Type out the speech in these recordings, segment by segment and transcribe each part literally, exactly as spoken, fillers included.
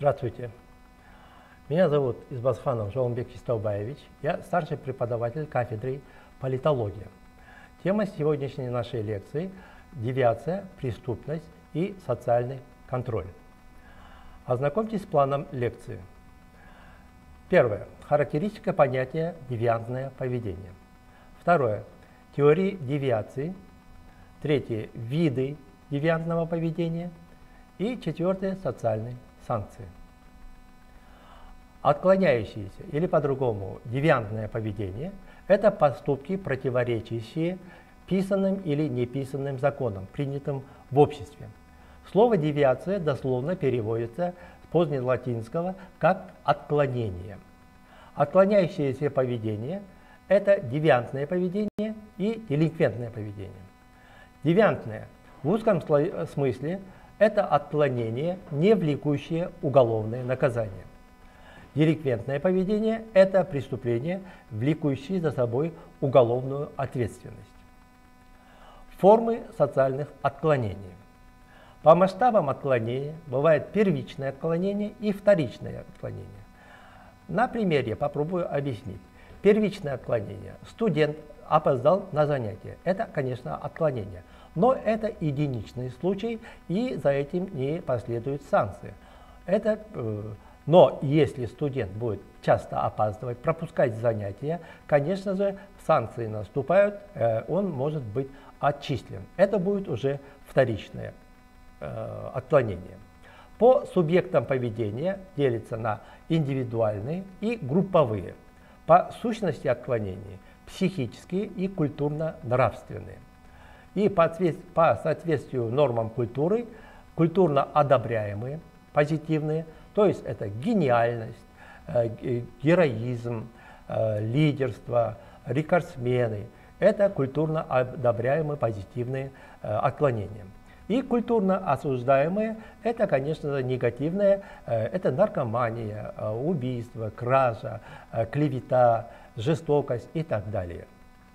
Здравствуйте. Меня зовут Избасханов Жолунбек Истаубаевич. Я старший преподаватель кафедры политологии. Тема сегодняшней нашей лекции – девиация, преступность и социальный контроль. Ознакомьтесь с планом лекции. Первое. Характеристика понятия девиантное поведение. Второе. Теории девиации. Третье. Виды девиантного поведения. И четвертое. Социальные санкции. Отклоняющиеся или по-другому девиантное поведение – это поступки, противоречащие писанным или неписанным законам, принятым в обществе. Слово «девиация» дословно переводится с позднелатинского как «отклонение». Отклоняющееся поведение – это девиантное поведение и делинквентное поведение. Девиантное в узком смысле – это отклонение, не влекущее уголовное наказание. Делинквентное поведение – это преступление, влекущее за собой уголовную ответственность. Формы социальных отклонений. По масштабам отклонения бывает первичное отклонение и вторичное отклонение. На примере попробую объяснить. Первичное отклонение. Студент опоздал на занятие. Это, конечно, отклонение. Но это единичный случай, и за этим не последуют санкции. Это, э, но если студент будет часто опаздывать, пропускать занятия, конечно же, санкции наступают, э, он может быть отчислен. Это будет уже вторичное э, отклонение. По субъектам поведения делится на индивидуальные и групповые. По сущности отклонений психические и культурно-нравственные. И по, по соответствию нормам культуры культурно одобряемые, позитивные, то есть это гениальность, э, героизм, э, лидерство, рекордсмены. Это культурно одобряемые позитивные э, отклонения. И культурно осуждаемые – это, конечно, негативное, э, это наркомания, э, убийство, кража, э, клевета, жестокость и так далее.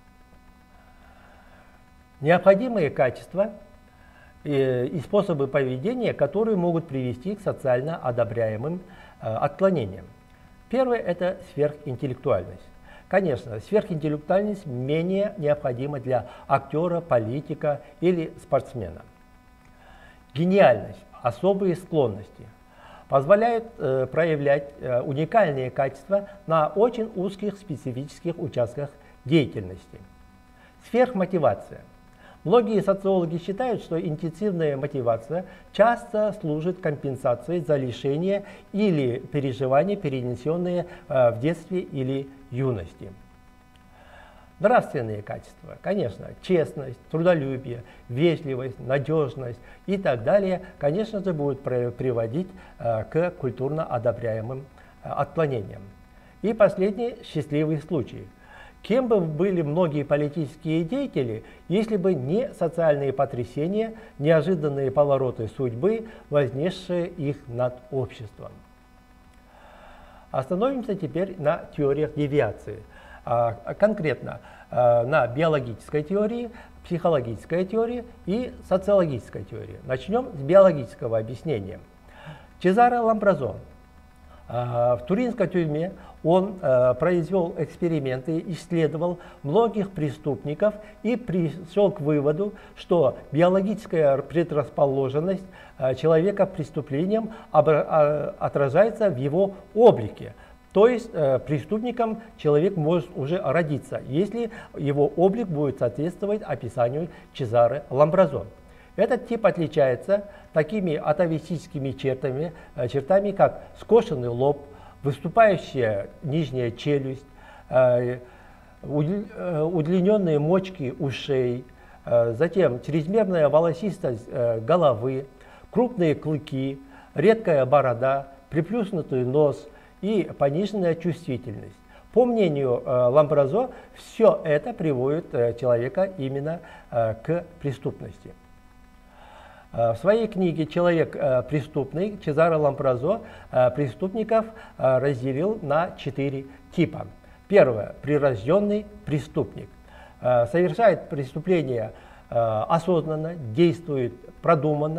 Необходимые качества и способы поведения, которые могут привести к социально одобряемым отклонениям. Первое – это сверхинтеллектуальность. Конечно, сверхинтеллектуальность менее необходима для актера, политика или спортсмена. Гениальность, особые склонности позволяют э, проявлять э, уникальные качества на очень узких специфических участках деятельности. Сверхмотивация. Многие социологи считают, что интенсивная мотивация часто служит компенсацией за лишения или переживания, перенесенные э, в детстве или юности. Нравственные качества, конечно, честность, трудолюбие, вежливость, надежность и так далее, конечно же, будут приводить э, к культурно одобряемым э, отклонениям. И последний счастливый случай. Кем бы были многие политические деятели, если бы не социальные потрясения, неожиданные повороты судьбы, вознесшие их над обществом. Остановимся теперь на теориях девиации. Конкретно на биологической теории, психологической теории и социологической теории. Начнем с биологического объяснения. Чезаре Ламбразо. В туринской тюрьме он э, произвел эксперименты, исследовал многих преступников и пришел к выводу, что биологическая предрасположенность э, человека к преступлениям э, отражается в его облике. То есть э, преступником человек может уже родиться, если его облик будет соответствовать описанию Чезаре Ламбразо. Этот тип отличается такими атовистическими чертами, чертами, как скошенный лоб, выступающая нижняя челюсть, удлиненные мочки ушей, затем чрезмерная волосистость головы, крупные клыки, редкая борода, приплюснутый нос и пониженная чувствительность. По мнению Ламбразо, все это приводит человека именно к преступности. В своей книге «Человек преступный» Чезаре Ламбразо преступников разделил на четыре типа. Первое – прирожденный преступник. Совершает преступление осознанно, действует продуманно,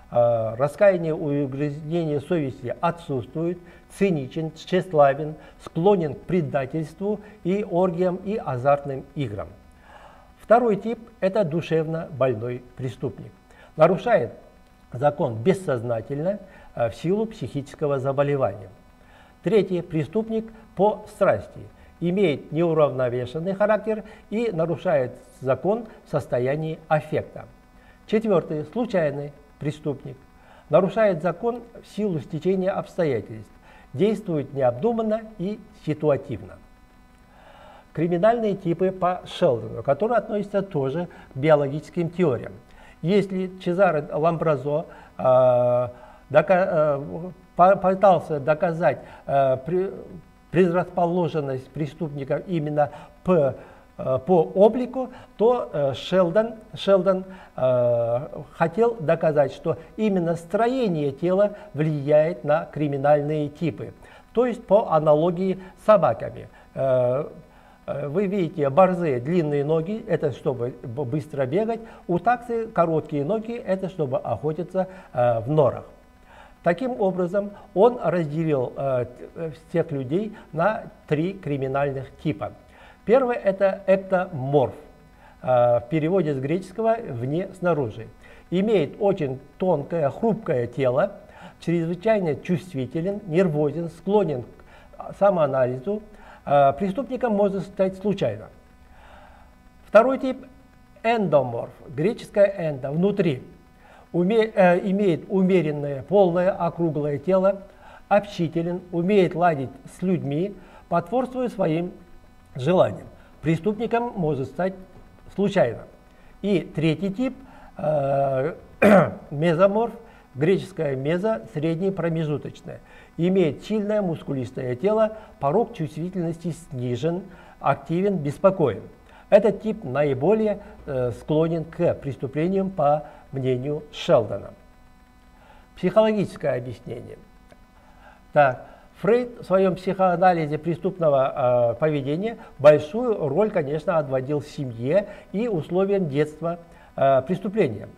раскаяние и угрызнение совести отсутствует, циничен, тщеславен, склонен к предательству и оргиям и азартным играм. Второй тип – это душевно больной преступник. Нарушает закон бессознательно в силу психического заболевания. Третий – преступник по страсти. Имеет неуравновешенный характер и нарушает закон в состоянии аффекта. Четвертый – случайный преступник. Нарушает закон в силу стечения обстоятельств. Действует необдуманно и ситуативно. Криминальные типы по Шелдону, которые относятся тоже к биологическим теориям. Если Чезаре Ламбразо э, дока, э, пытался доказать э, при, предрасположенность преступников именно по, э, по облику, то э, Шелдон, Шелдон э, хотел доказать, что именно строение тела влияет на криминальные типы. То есть по аналогии с собаками. Э, Вы видите, борзые длинные ноги, это чтобы быстро бегать, у таксы короткие ноги, это чтобы охотиться э, в норах. Таким образом, он разделил э, всех людей на три криминальных типа. Первый – это эктоморф, э, в переводе с греческого «вне, снаружи». Имеет очень тонкое, хрупкое тело, чрезвычайно чувствителен, нервозен, склонен к самоанализу. Преступником может стать случайно. Второй тип – эндоморф, греческое «эндо», внутри. Уме, э, имеет умеренное, полное, округлое тело, общителен, умеет ладить с людьми, потворствуя своим желаниям. Преступником может стать случайно. И третий тип э, – мезоморф, греческое «мезо», средний, промежуточное. Имеет сильное мускулистое тело, порог чувствительности снижен, активен, беспокоен. Этот тип наиболее э, склонен к преступлениям, по мнению Шелдона. Психологическое объяснение. Так, Фрейд в своем психоанализе преступного э, поведения большую роль, конечно, отводил семье и условиям детства э, преступления.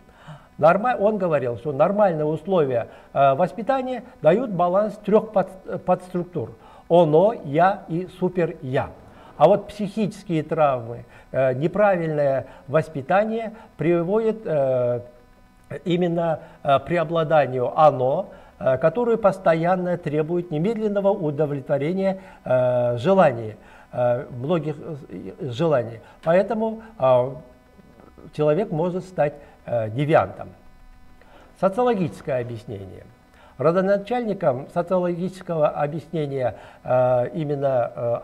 Он говорил, что нормальные условия э, воспитания дают баланс трех под, подструктур – оно, я и супер-я. А вот психические травмы, э, неправильное воспитание приводит э, именно э, к преобладанию оно, э, которое постоянно требует немедленного удовлетворения э, желаний, э, многих э, желаний. Поэтому э, человек может стать девиантом. Социологическое объяснение. Родоначальником социологического объяснения э, именно э,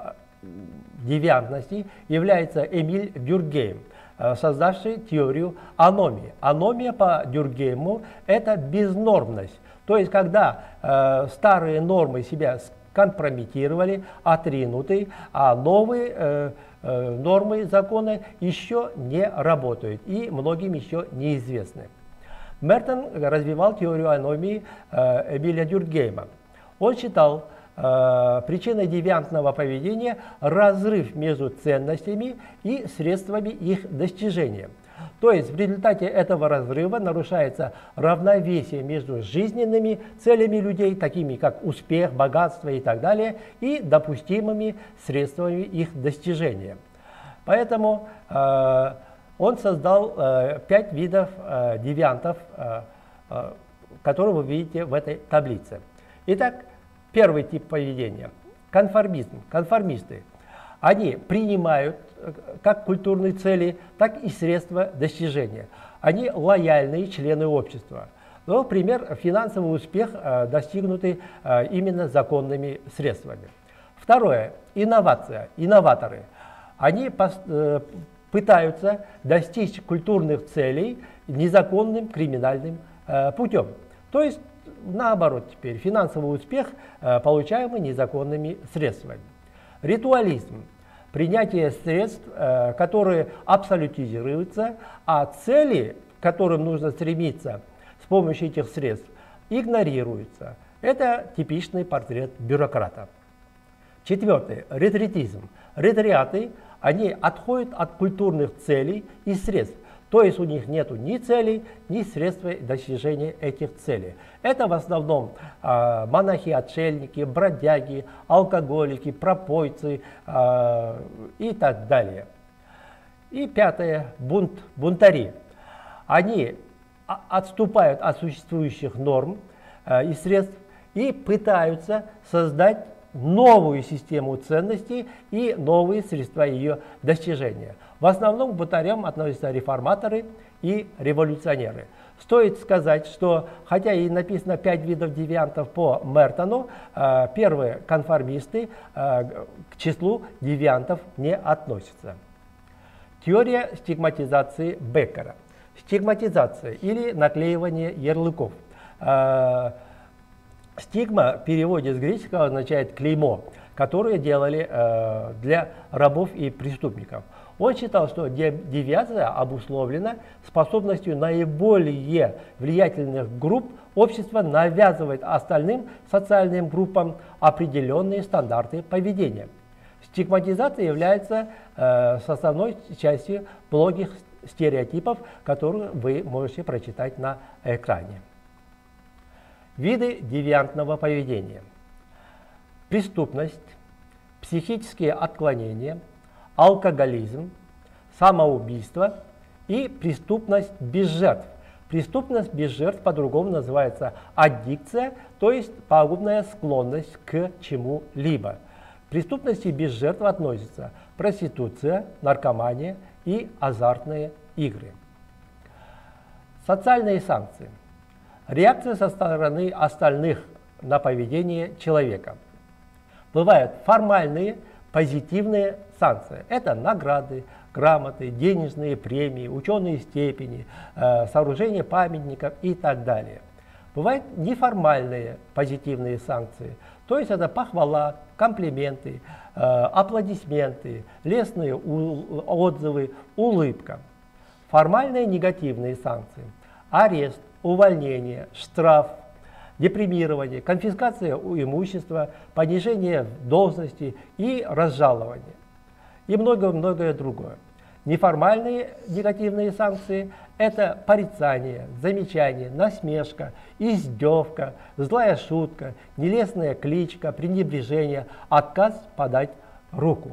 девиантности является Эмиль Дюркгейм, э, создавший теорию аномии. Аномия по Дюркгейму – это безнормность. То есть, когда э, старые нормы себя скомпрометировали, отринуты, а новые э, нормы, законы еще не работают и многим еще неизвестны. Мертон развивал теорию аномии э, Эмиля Дюркгейма. Он считал э, причиной девиантного поведения разрыв между ценностями и средствами их достижения. То есть в результате этого разрыва нарушается равновесие между жизненными целями людей, такими как успех, богатство и так далее, и допустимыми средствами их достижения. Поэтому э, он создал э, пять видов э, девиантов, э, э, которые вы видите в этой таблице. Итак, первый тип поведения – конформизм, конформисты. Они принимают как культурные цели, так и средства достижения. Они лояльные члены общества. Ну, например, финансовый успех э, достигнутый э, именно законными средствами. Второе – инновация, инноваторы. Они э, пытаются достичь культурных целей незаконным криминальным э, путем. То есть, наоборот, теперь финансовый успех, э, получаемый незаконными средствами. Ритуализм. Принятие средств, э, которые абсолютизируются, а цели, к которым нужно стремиться с помощью этих средств, игнорируются. Это типичный портрет бюрократа. Четвертый. Ретретизм. Ретриаты, они отходят от культурных целей и средств. То есть у них нет ни целей, ни средств достижения этих целей. Это в основном э, монахи-отшельники, бродяги, алкоголики, пропойцы э, и так далее. И пятое, бунт, бунтари. Они отступают от существующих норм э, и средств и пытаются создать новую систему ценностей и новые средства ее достижения. В основном к бунтарям относятся реформаторы и революционеры. Стоит сказать, что хотя и написано пять видов девиантов по Мертону, э, первые конформисты э, к числу девиантов не относятся. Теория стигматизации Беккера. Стигматизация или наклеивание ярлыков. Э, стигма в переводе с греческого означает клеймо, которое делали э, для рабов и преступников. Он считал, что девиация обусловлена способностью наиболее влиятельных групп общества навязывать остальным социальным группам определенные стандарты поведения. Стигматизация является э, составной частью многих стереотипов, которые вы можете прочитать на экране. Виды девиантного поведения. Преступность, психические отклонения, алкоголизм, самоубийство и преступность без жертв. Преступность без жертв по-другому называется аддикция, то есть пагубная склонность к чему-либо. К преступности без жертв относятся проституция, наркомания и азартные игры. Социальные санкции. Реакция со стороны остальных на поведение человека. Бывают формальные, позитивные санкции. Это награды, грамоты, денежные премии, ученые степени, э, сооружение памятников и так далее. Бывают неформальные позитивные санкции. То есть это похвала, комплименты, э, аплодисменты, лестные отзывы, улыбка. Формальные негативные санкции. Арест, увольнение, штраф, депримирование, конфискация имущества, понижение должности и разжалование. И многое-многое другое. Неформальные негативные санкции – это порицание, замечание, насмешка, издевка, злая шутка, нелестная кличка, пренебрежение, отказ подать руку.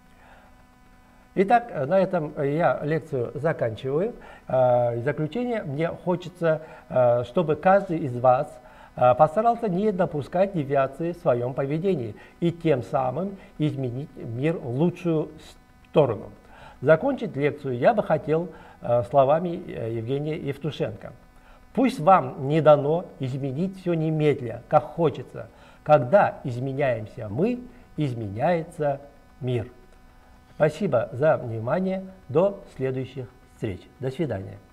Итак, на этом я лекцию заканчиваю. В заключение мне хочется, чтобы каждый из вас постарался не допускать девиации в своем поведении и тем самым изменить мир в лучшую сторону. Закончить лекцию я бы хотел словами Евгения Евтушенко. Пусть вам не дано изменить все немедля, как хочется. Когда изменяемся мы, изменяется мир. Спасибо за внимание. До следующих встреч. До свидания.